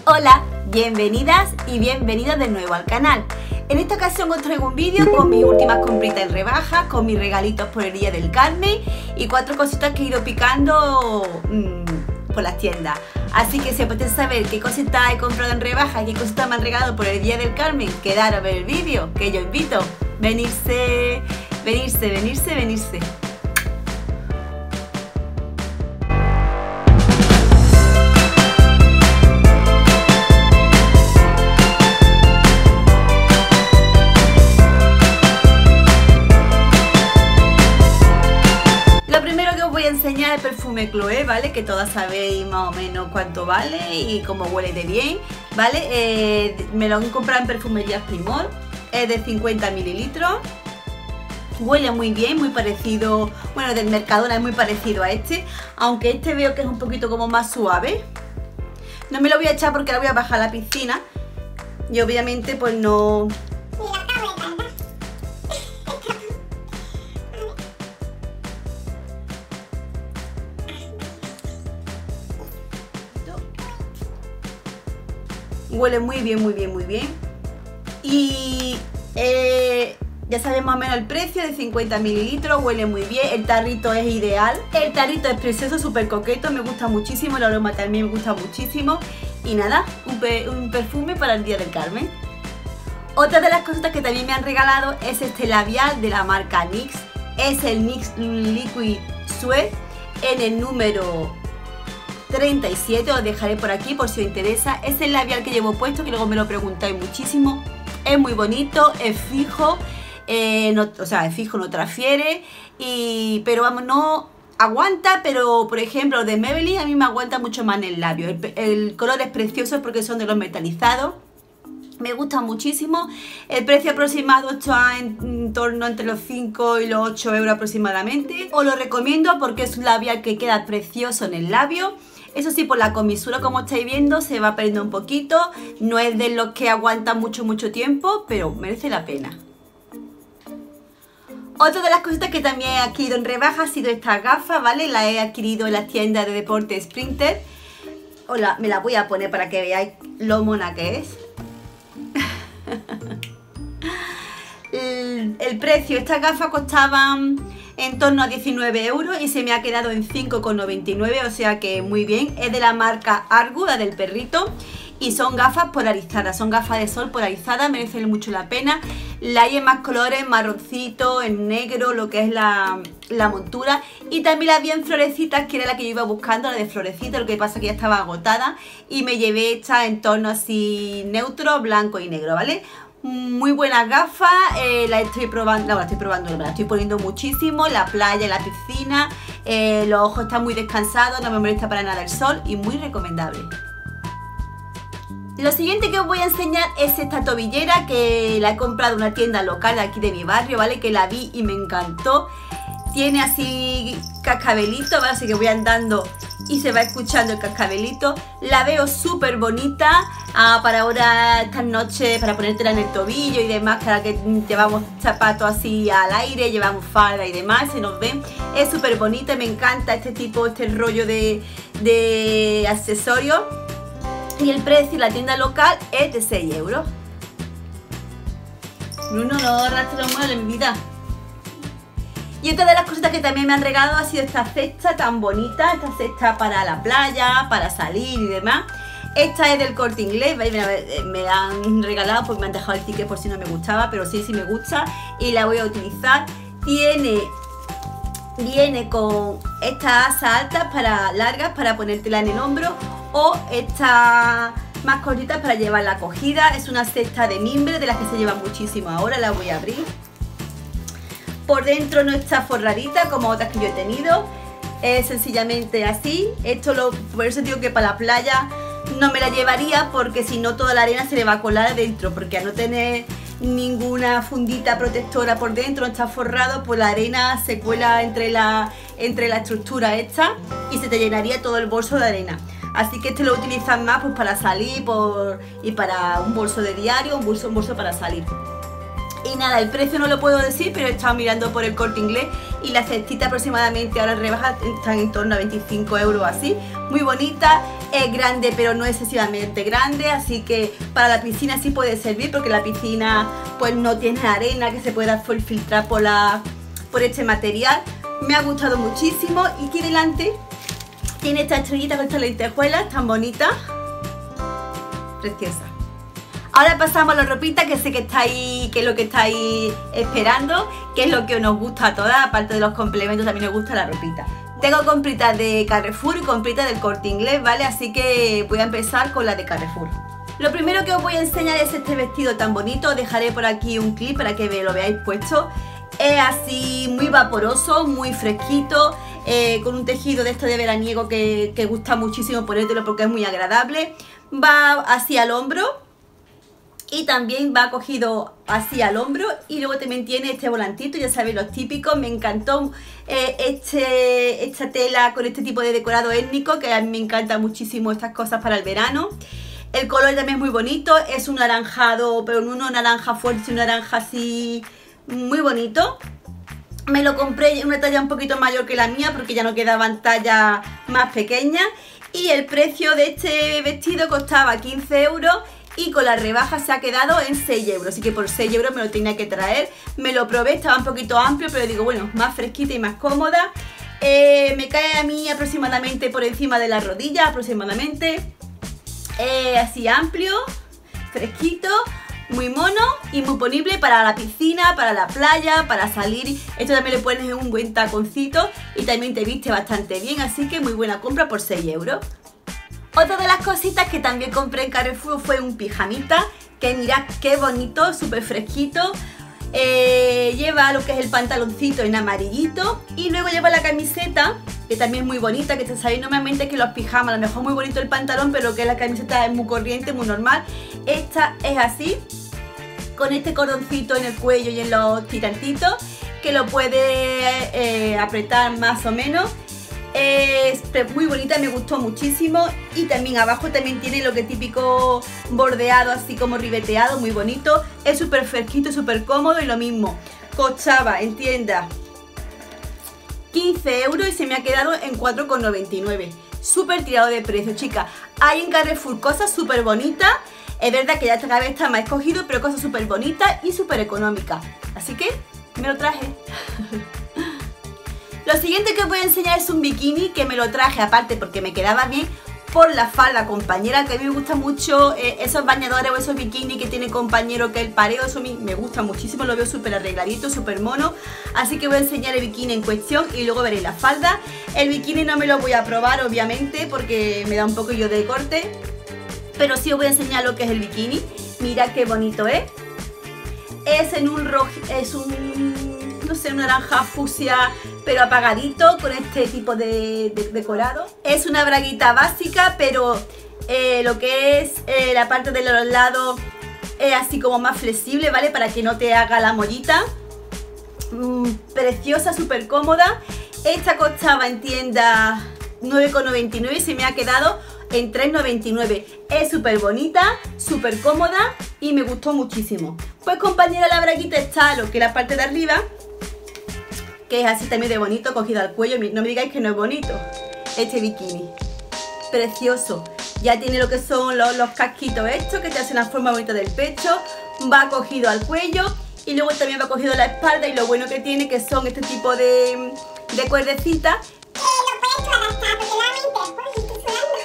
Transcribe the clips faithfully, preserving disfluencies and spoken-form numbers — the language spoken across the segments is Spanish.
Hola, bienvenidas y bienvenidos de nuevo al canal. En esta ocasión os traigo un vídeo con mis últimas compritas en rebaja, con mis regalitos por el Día del Carmen y cuatro cositas que he ido picando mmm, por las tiendas. Así que si apetece saber qué cositas he comprado en rebaja y qué cositas me han regalado por el Día del Carmen, quedaros a ver el vídeo, que yo invito. Venirse, venirse, venirse, venirse. Enseñar el perfume Chloé, ¿vale? Que todas sabéis más o menos cuánto vale y cómo huele de bien, ¿vale? Eh, me lo han comprado en Perfumerías Primor, es de cincuenta mililitros, huele muy bien, muy parecido, bueno, del Mercadona es muy parecido a este, aunque este veo que es un poquito como más suave. No me lo voy a echar porque ahora voy a bajar a la piscina y obviamente pues no... Huele muy bien, muy bien, muy bien. Y eh, ya sabéis más o menos el precio, de cincuenta mililitros, huele muy bien. El tarrito es ideal. El tarrito es precioso, súper coqueto, me gusta muchísimo. El aroma también me gusta muchísimo. Y nada, un, pe un perfume para el Día del Carmen. Otra de las cositas que también me han regalado es este labial de la marca NYX. Es el NYX Liquid Sweat en el número treinta y siete, os dejaré por aquí por si os interesa. Es el labial que llevo puesto, que luego me lo preguntáis muchísimo. Es muy bonito, es fijo, eh, no, o sea, es fijo, no transfiere, y, pero vamos, no aguanta, pero por ejemplo de Maybelline a mí me aguanta mucho más en el labio. El, el color es precioso porque son de los metalizados. Me gusta muchísimo. El precio aproximado está en, en torno entre los cinco y los ocho euros aproximadamente. Os lo recomiendo porque es un labial que queda precioso en el labio. Eso sí, por la comisura, como estáis viendo, se va perdiendo un poquito. No es de los que aguantan mucho, mucho tiempo, pero merece la pena. Otra de las cositas que también he adquirido en rebaja ha sido esta gafa, ¿vale? La he adquirido en las tiendas de deporte Sprinter. Hola, me la voy a poner para que veáis lo mona que es. el, el precio, estas gafas costaban en torno a diecinueve euros y se me ha quedado en cinco con noventa y nueve, o sea que muy bien. Es de la marca Argu, la del perrito, y son gafas polarizadas, son gafas de sol polarizadas, merecen mucho la pena. La hay en más colores, marroncito, en negro, lo que es la, la montura, y también la vi en florecitas, que era la que yo iba buscando, la de florecitas, lo que pasa que ya estaba agotada, y me llevé esta en tono así neutro, blanco y negro, ¿vale? Muy buenas gafas, eh, la estoy probando, no, la estoy probando, me la estoy poniendo muchísimo, la playa, la piscina, eh, los ojos están muy descansados, no me molesta para nada el sol y muy recomendable. Lo siguiente que os voy a enseñar es esta tobillera que la he comprado en una tienda local de aquí de mi barrio, ¿vale? Que la vi y me encantó. Tiene así cascabelito, ¿vale? Así que voy andando y se va escuchando el cascabelito. La veo súper bonita ah, para ahora, estas noches, para ponértela en el tobillo y demás, para que llevamos zapatos así al aire, llevamos falda y demás, se nos ven. Es súper bonita, me encanta este tipo, este rollo de, de accesorios. Y el precio en la tienda local es de seis euros. Bruno, no arrastre los muebles, mi vida. Y otra de las cositas que también me han regalado ha sido esta cesta tan bonita. Esta cesta para la playa, para salir y demás. Esta es del Corte Inglés, ¿veis? Me la han regalado porque me han dejado el ticket por si no me gustaba, pero sí, sí me gusta y la voy a utilizar. Tiene, viene con estas asas altas para largas para ponértela en el hombro, o estas más cortitas para llevar la cogida. Es una cesta de mimbre, de las que se llevan muchísimo ahora. La voy a abrir. Por dentro no está forradita como otras que yo he tenido, es sencillamente así. Esto lo, por eso digo que para la playa no me la llevaría, porque si no toda la arena se le va a colar adentro, porque al no tener ninguna fundita protectora por dentro, no está forrado, pues la arena se cuela entre la, entre la estructura esta y se te llenaría todo el bolso de arena. Así que este lo utilizan más pues para salir por, y para un bolso de diario, un bolso, un bolso para salir. Y nada, el precio no lo puedo decir, pero he estado mirando por el Corte Inglés y la cestita aproximadamente ahora en rebaja están en torno a veinticinco euros así. Muy bonita, es grande pero no excesivamente grande, así que para la piscina sí puede servir porque la piscina pues no tiene arena que se pueda filtrar por, la, por este material. Me ha gustado muchísimo y aquí delante tiene esta estrellita con estas lentejuelas tan bonitas, preciosa. Ahora pasamos a la ropita que sé que estáis, que es lo que estáis esperando, que es lo que nos gusta a todas, aparte de los complementos también nos gusta la ropita. Tengo compritas de Carrefour y compritas del Corte Inglés, ¿vale? Así que voy a empezar con la de Carrefour. Lo primero que os voy a enseñar es este vestido tan bonito, os dejaré por aquí un clip para que lo veáis puesto. Es así muy vaporoso, muy fresquito, eh, con un tejido de esto de veraniego que, que gusta muchísimo ponértelo porque es muy agradable. Va así al hombro. Y también va cogido así al hombro y luego también tiene este volantito, ya sabéis los típicos. Me encantó eh, este, esta tela con este tipo de decorado étnico, que a mí me encanta muchísimo estas cosas para el verano. El color también es muy bonito, es un naranjado, pero no un naranja fuerte, un naranja así muy bonito. Me lo compré en una talla un poquito mayor que la mía porque ya no quedaban tallas más pequeñas. Y el precio de este vestido costaba quince euros. Y con la rebaja se ha quedado en seis euros, así que por seis euros me lo tenía que traer. Me lo probé, estaba un poquito amplio, pero digo, bueno, más fresquita y más cómoda. Eh, me cae a mí aproximadamente por encima de la rodilla, aproximadamente. Eh, así amplio, fresquito, muy mono y muy ponible para la piscina, para la playa, para salir. Esto también le pones en un buen taconcito y también te viste bastante bien, así que muy buena compra por seis euros. Otra de las cositas que también compré en Carrefour fue un pijamita, que mirad qué bonito, súper fresquito. Eh, lleva lo que es el pantaloncito en amarillito y luego lleva la camiseta, que también es muy bonita, que sabéis normalmente que los pijamas, a lo mejor muy bonito el pantalón, pero que la camiseta es muy corriente, muy normal. Esta es así, con este cordoncito en el cuello y en los tirantitos, que lo puede eh, apretar más o menos. Es muy bonita, me gustó muchísimo. Y también abajo también tiene lo que es típico bordeado, así como ribeteado, muy bonito. Es súper fresquito, súper cómodo y lo mismo. Costaba en tienda quince euros y se me ha quedado en cuatro con noventa y nueve. Súper tirado de precio, chicas. Hay en Carrefour cosas súper bonitas. Es verdad que ya cada vez está más escogido, pero cosas súper bonitas y súper económicas. Así que me lo traje. Lo siguiente que os voy a enseñar es un bikini que me lo traje aparte porque me quedaba bien por la falda compañera, que a mí me gusta mucho eh, esos bañadores o esos bikinis que tiene compañero, que el pareo, eso a mí me gusta muchísimo, lo veo súper arregladito, súper mono. Así que voy a enseñar el bikini en cuestión y luego veréis la falda. El bikini no me lo voy a probar obviamente porque me da un poco yo de corte, pero sí os voy a enseñar lo que es el bikini. Mirad qué bonito es. Es en un rojo, es un, no sé, un naranja fucsia, pero apagadito, con este tipo de, de decorado. Es una braguita básica, pero eh, lo que es eh, la parte de los lados es así como más flexible, ¿vale? Para que no te haga la mollita. Mm, preciosa, súper cómoda. Esta costaba en tienda nueve con noventa y nueve y se me ha quedado en tres con noventa y nueve. Es súper bonita, súper cómoda y me gustó muchísimo. Pues compañera, la braguita está lo que es la parte de arriba, que es así también de bonito, cogido al cuello. No me digáis que no es bonito este bikini. Precioso. Ya tiene lo que son los, los casquitos estos, que te hacen la forma bonita del pecho. Va cogido al cuello y luego también va cogido a la espalda. Y lo bueno que tiene que son este tipo de, de cuerdecitas. Eh, lo puedes tú adaptar, porque realmente después estoy sudando.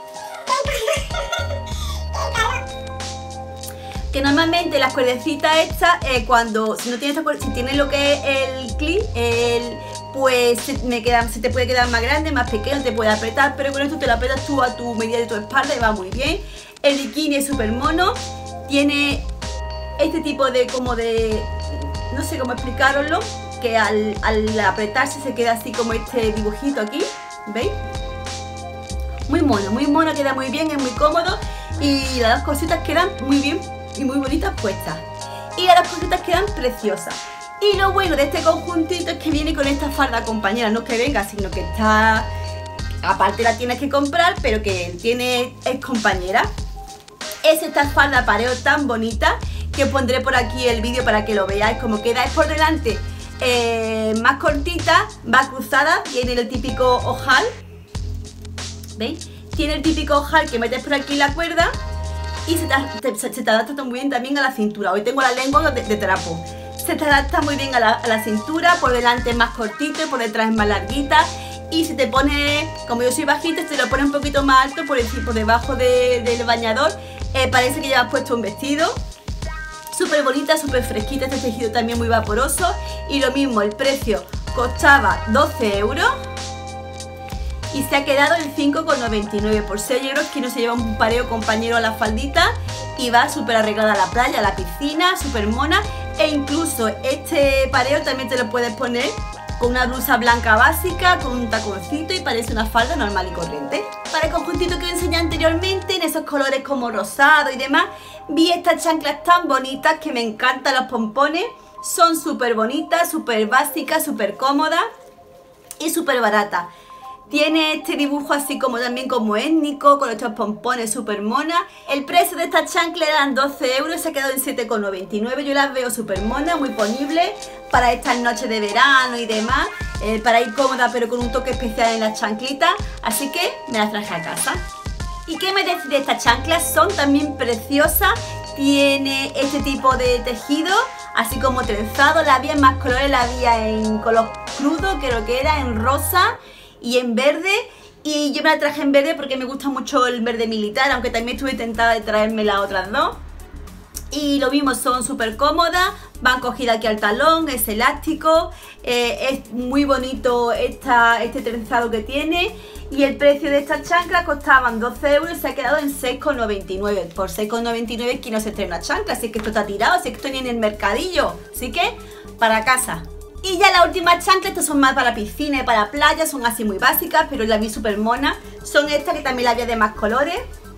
Que normalmente las cuerdecitas estas, eh, cuando si no tienes esta cuerda, si tienes lo que es el clip, el, pues se, me queda, se te puede quedar más grande, más pequeño, te puede apretar, pero con esto te lo apretas tú a tu medida de tu espalda y va muy bien. El bikini es súper mono, tiene este tipo de como de, no sé cómo explicaroslo, que al, al apretarse se queda así como este dibujito aquí, ¿veis? Muy mono, muy mono, queda muy bien, es muy cómodo y las dos cositas quedan muy bien y muy bonitas puestas. Y las cositas quedan preciosas. Y lo bueno de este conjuntito es que viene con esta falda compañera. No es que venga, sino que está... Aparte la tienes que comprar, pero que tiene es compañera. Es esta falda pareo tan bonita que os pondré por aquí el vídeo para que lo veáis como queda. Es por delante eh, más cortita, va cruzada, tiene el típico ojal, ¿veis? Tiene el típico ojal que metes por aquí la cuerda y se te, te, se te adapta muy bien también a la cintura. Hoy tengo la lengua de, de trapo. Se te adapta muy bien a la, a la cintura, por delante es más cortito y por detrás es más larguita. Y si te pone, como yo soy bajita, te lo pone un poquito más alto por, el, por debajo de, del bañador. Eh, parece que llevas puesto un vestido. Súper bonita, súper fresquita, este tejido también muy vaporoso. Y lo mismo, el precio costaba doce euros y se ha quedado en cinco con noventa y nueve. Por seis euros que no se lleva un pareo compañero a la faldita y va súper arreglada a la playa, a la piscina, súper mona. E incluso este pareo también te lo puedes poner con una blusa blanca básica, con un taconcito y parece una falda normal y corriente. Para el conjuntito que os enseñé anteriormente, en esos colores como rosado y demás, vi estas chanclas tan bonitas que me encantan los pompones. Son súper bonitas, súper básicas, súper cómodas y súper baratas. Tiene este dibujo así como también como étnico, con estos pompones súper monas. El precio de estas chanclas eran doce euros, se ha quedado en siete con noventa y nueve. Yo las veo súper monas, muy ponibles para estas noches de verano y demás. Eh, para ir cómoda pero con un toque especial en las chanclitas. Así que me las traje a casa. ¿Y qué me decís de estas chanclas? Son también preciosas. Tiene este tipo de tejido, así como trenzado. La había en más colores, la había en color crudo, creo que era en rosa y en verde, y yo me la traje en verde porque me gusta mucho el verde militar, aunque también estuve tentada de traerme las otras dos. Y lo mismo, son súper cómodas, van cogidas aquí al talón, es elástico, eh, es muy bonito esta, este trenzado que tiene. Y el precio de estas chanclas costaban doce euros y se ha quedado en seis con noventa y nueve. Por seis con noventa y nueve ¿quién no se trae una chancla? Así que esto está tirado, así que esto ni en el mercadillo. Así que, para casa. Y ya la última chancla, estas son más para piscina y para playa, son así muy básicas, pero la vi súper mona. Son estas que también la había de más colores.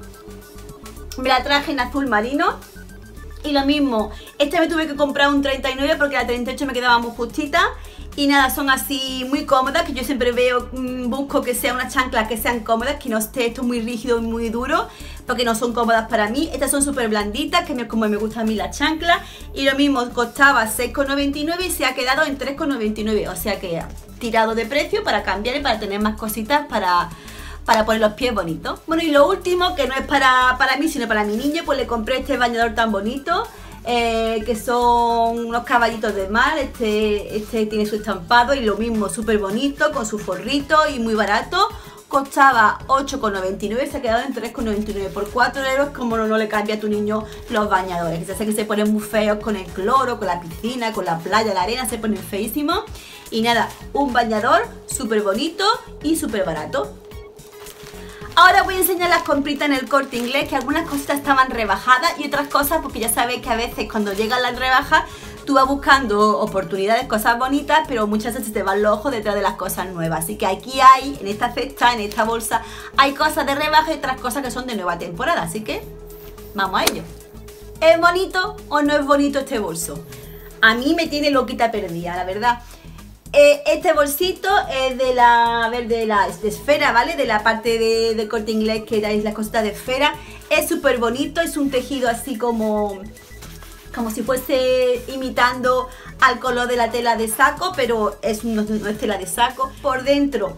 Me la traje en azul marino. Y lo mismo, esta me tuve que comprar un treinta y nueve porque la treinta y ocho me quedaba muy justita. Y nada, son así muy cómodas, que yo siempre veo, mmm, busco que sean unas chanclas que sean cómodas, que no esté esto muy rígido y muy duro, porque no son cómodas para mí. Estas son súper blanditas, que es como me gusta a mí la chancla. Y lo mismo, costaba seis con noventa y nueve y se ha quedado en tres con noventa y nueve. O sea que tirado de precio para cambiar y para tener más cositas para, para poner los pies bonitos. Bueno, y lo último, que no es para, para mí, sino para mi niño, pues le compré este bañador tan bonito. Eh, que son unos caballitos de mar. Este, este tiene su estampado y lo mismo, súper bonito, con su forrito y muy barato. Costaba ocho con noventa y nueve, se ha quedado en tres con noventa y nueve. Por cuatro euros, como no, no le cambia a tu niño los bañadores, que se hace que se ponen muy feos con el cloro, con la piscina, con la playa, la arena, se ponen feísimos. Y nada, un bañador súper bonito y súper barato. Ahora voy a enseñar las compritas en el Corte Inglés, que algunas cositas estaban rebajadas y otras cosas, porque ya sabéis que a veces cuando llegan las rebajas tú vas buscando oportunidades, cosas bonitas, pero muchas veces te van los ojos detrás de las cosas nuevas. Así que aquí hay, en esta cesta, en esta bolsa, hay cosas de rebaja y otras cosas que son de nueva temporada. Así que vamos a ello. ¿Es bonito o no es bonito este bolso? A mí me tiene loquita perdida, la verdad. Eh, este bolsito es de la, a ver, de la de esfera, ¿vale? De la parte de, de Corte Inglés, que dais las cositas de esfera. Es súper bonito, es un tejido así como, como si fuese imitando al color de la tela de saco, pero es, no, no es tela de saco. Por dentro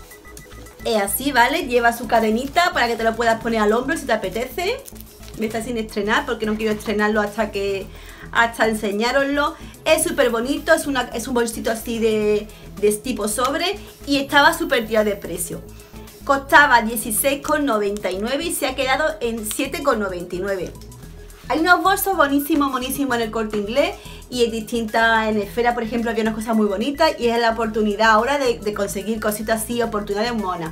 es así, ¿vale? Lleva su cadenita para que te lo puedas poner al hombro si te apetece. Me está sin estrenar porque no quiero estrenarlo hasta que hasta enseñároslo. Es súper bonito, es, una, es un bolsito así de, de tipo sobre y estaba súper tirado de precio. Costaba dieciséis con noventa y nueve y se ha quedado en siete con noventa y nueve. Hay unos bolsos buenísimos, buenísimos en el Corte Inglés y en distintas, en esfera por ejemplo había unas cosas muy bonitas y es la oportunidad ahora de, de conseguir cositas así, oportunidades monas.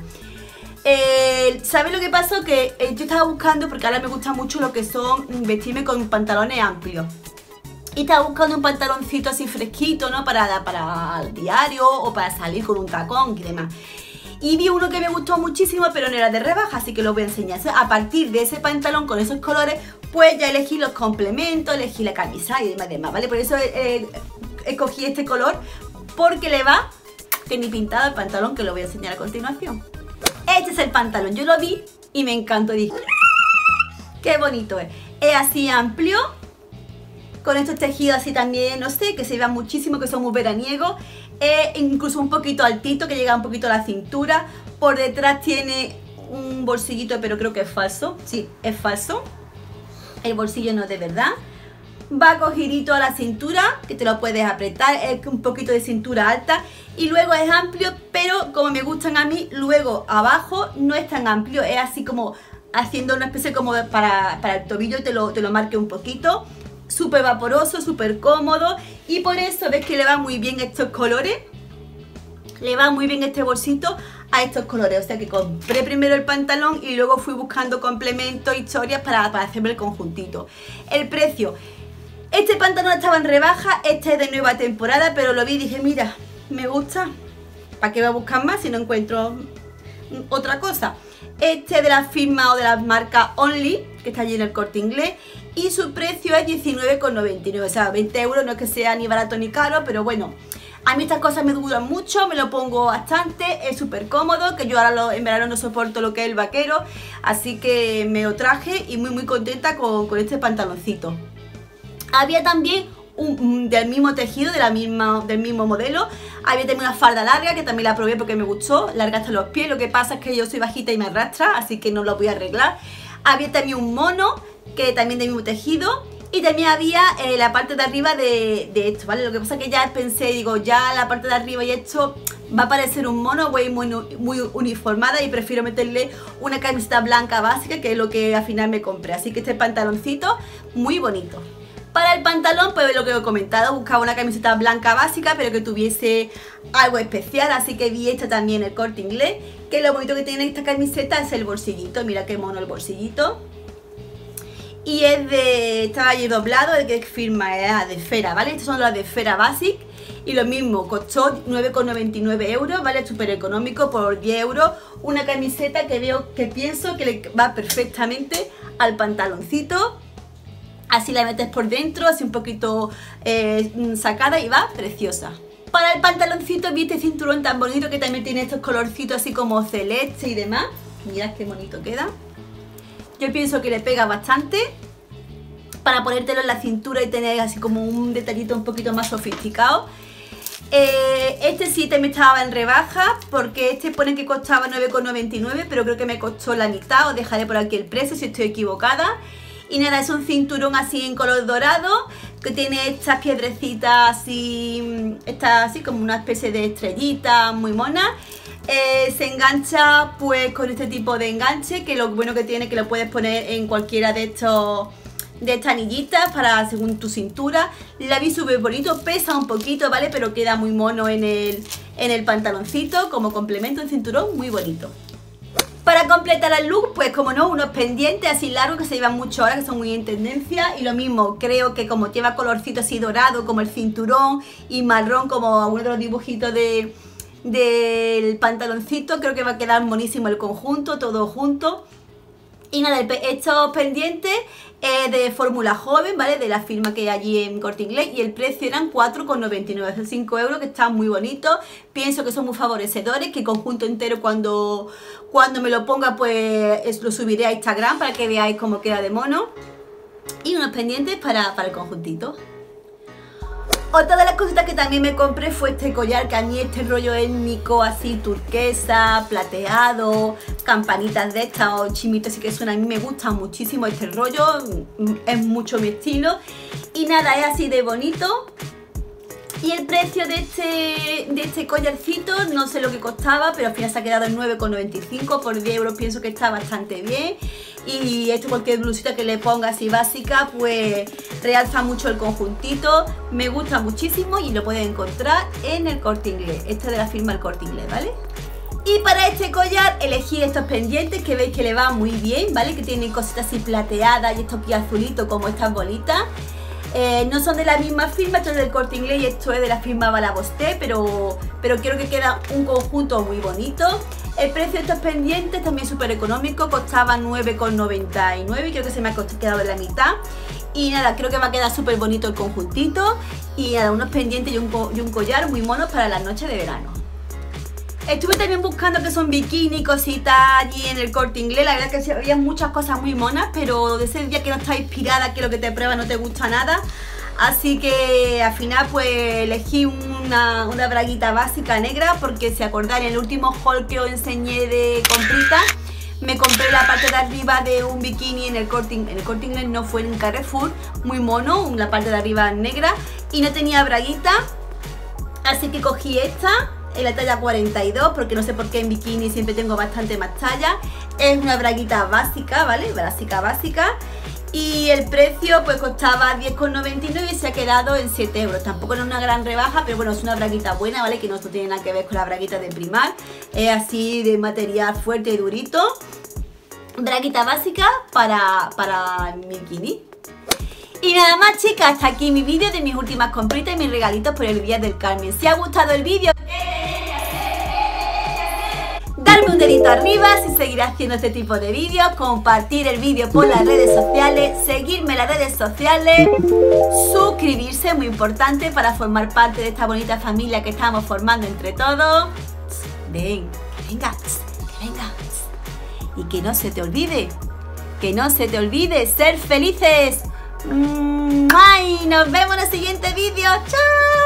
Eh, ¿Sabes lo que pasó? Que eh, yo estaba buscando, porque ahora me gusta mucho lo que son vestirme con pantalones amplios. Y estaba buscando un pantaloncito así fresquito, ¿no? Para, para el diario o para salir con un tacón y demás. Y vi uno que me gustó muchísimo, pero no era de rebaja, así que lo voy a enseñar. A partir de ese pantalón con esos colores, pues ya elegí los complementos, elegí la camisa y demás, demás, ¿vale? Por eso eh, escogí este color, porque le va que ni pintado el pantalón, que lo voy a enseñar a continuación. Este es el pantalón, yo lo vi y me encantó, dije, qué bonito es. Es así amplio, con estos tejidos así también, no sé, que se vean muchísimo, que son muy veraniegos. Eh, incluso un poquito altito, que llega un poquito a la cintura. Por detrás tiene un bolsillito, pero creo que es falso. Sí, es falso. El bolsillo no es de verdad. Va cogidito a la cintura, que te lo puedes apretar, es un poquito de cintura alta. Y luego es amplio, pero como me gustan a mí, luego abajo no es tan amplio. Es así como haciendo una especie como de para, para el tobillo, te lo, te lo marque un poquito. Súper vaporoso, súper cómodo. Y por eso ves que le va muy bien estos colores. Le va muy bien este bolsito a estos colores. O sea que compré primero el pantalón y luego fui buscando complementos, historias para, para hacerme el conjuntito. El precio. Este pantalón estaba en rebaja, este es de nueva temporada, pero lo vi y dije, mira, me gusta. ¿Para qué voy a buscar más si no encuentro otra cosa? Este de la firma o de la marca Only, que está allí en el Corte Inglés, y su precio es diecinueve con noventa y nueve, o sea, veinte euros, no es que sea ni barato ni caro, pero bueno, a mí estas cosas me duran mucho, me lo pongo bastante, es súper cómodo, que yo ahora lo, en verano no soporto lo que es el vaquero, así que me lo traje y muy muy contenta con, con este pantaloncito. Había también un, un, del mismo tejido, de la misma, del mismo modelo. Había también una falda larga que también la probé porque me gustó, larga hasta los pies. Lo que pasa es que yo soy bajita y me arrastra, así que no lo voy a arreglar. Había también un mono, que también del mismo tejido. Y también había eh, la parte de arriba de, de esto, ¿vale? Lo que pasa es que ya pensé, digo, ya la parte de arriba y esto va a parecer un mono, voy muy, muy uniformada y prefiero meterle una camiseta blanca básica, que es lo que al final me compré. Así que este pantaloncito, muy bonito. Para el pantalón, pues lo que he comentado, buscaba una camiseta blanca básica, pero que tuviese algo especial, así que vi esta también en el Corte Inglés, que lo bonito que tiene esta camiseta es el bolsillito, mira qué mono el bolsillito. Y es de, estaba allí doblado, de qué firma era, de Fera, ¿vale? Estos son los de Fera Basic, y lo mismo, costó nueve con noventa y nueve euros, ¿vale? Súper económico, por diez euros, una camiseta que veo, que pienso que le va perfectamente al pantaloncito. Así la metes por dentro, así un poquito eh, sacada y va preciosa. Para el pantaloncito vi este cinturón tan bonito que también tiene estos colorcitos así como celeste y demás. Mirad qué bonito queda. Yo pienso que le pega bastante para ponértelo en la cintura y tener así como un detallito un poquito más sofisticado. Eh, este sí también estaba en rebaja porque este pone que costaba nueve con noventa y nueve, pero creo que me costó la mitad. Os dejaré por aquí el precio si estoy equivocada. Y nada, es un cinturón así en color dorado, que tiene estas piedrecitas así, está así como una especie de estrellita muy mona. Eh, se engancha pues con este tipo de enganche, que lo bueno que tiene es que lo puedes poner en cualquiera de estos de estas anillitas para según tu cintura. La vi súper bonito, pesa un poquito, ¿vale? Pero queda muy mono en el, en el pantaloncito, como complemento en cinturón, muy bonito. Para completar el look, pues como no, unos pendientes así largos que se llevan mucho ahora, que son muy en tendencia. Y lo mismo, creo que como lleva colorcito así dorado, como el cinturón, y marrón, como alguno de los dibujitos de, del pantaloncito, creo que va a quedar monísimo el conjunto, todo junto. Y nada, estos pendientes eh, de fórmula joven, ¿vale? De la firma que hay allí en Corte Inglés, y el precio eran cuatro con noventa y nueve, son cinco euros, que están muy bonitos. Pienso que son muy favorecedores, que el conjunto entero cuando, cuando me lo ponga pues lo subiré a Instagram para que veáis cómo queda de mono. Y unos pendientes para, para el conjuntito. Otra de las cositas que también me compré fue este collar, que a mí este rollo étnico así turquesa, plateado, campanitas de estas o chimitos así que suenan, a mí me gusta muchísimo este rollo, es mucho mi estilo. Y nada, es así de bonito. Y el precio de este, de este collarcito, no sé lo que costaba, pero al final se ha quedado en nueve con noventa y cinco, por diez euros pienso que está bastante bien. Y esto, cualquier blusita que le ponga así básica, pues realza mucho el conjuntito, me gusta muchísimo y lo puedes encontrar en el Corte Inglés. Este es de la firma El Corte Inglés, ¿vale? Y para este collar elegí estos pendientes que veis que le va muy bien, ¿vale? Que tienen cositas así plateadas y estos aquí azulitos como estas bolitas. Eh, no son de la misma firma, esto es del Corte Inglés y esto es de la firma Balabosté, pero, pero creo que queda un conjunto muy bonito. El precio de estos pendientes también súper económico, costaba nueve con noventa y nueve, creo que se me ha quedado en la mitad. Y nada, creo que va a quedar súper bonito el conjuntito. Y nada, unos pendientes y un, y un collar muy monos para las noches de verano. Estuve también buscando que son bikini, cositas allí en el Corte Inglés. La verdad que sí, había muchas cosas muy monas, pero de ese día que no estás inspirada, que lo que te prueba no te gusta nada. Así que al final pues elegí una, una braguita básica negra, porque si acordáis en el último haul que os enseñé de compritas, me compré la parte de arriba de un bikini en el Corte, en el Corte Inglés, no fue en Carrefour, muy mono, la parte de arriba negra y no tenía braguita, así que cogí esta en la talla cuarenta y dos, porque no sé por qué en bikini siempre tengo bastante más talla. Es una braguita básica, ¿vale? Básica, básica. Y el precio pues costaba diez con noventa y nueve y se ha quedado en siete euros. Tampoco es una gran rebaja, pero bueno, es una braguita buena, ¿vale? Que no tiene nada que ver con la braguita de Primark. Es así de material fuerte y durito. Braguita básica para, para mi bikini. Y nada más, chicas, hasta aquí mi vídeo de mis últimas compritas y mis regalitos por el Día del Carmen. Si os ha gustado el vídeo, darme un dedito arriba si seguiré haciendo este tipo de vídeos, compartir el vídeo por las redes sociales, seguirme en las redes sociales, suscribirse, muy importante para formar parte de esta bonita familia que estamos formando entre todos. Ven, que venga, que venga. Y que no se te olvide, que no se te olvide ser felices. ¡Ay! Nos vemos en el siguiente vídeo. ¡Chao!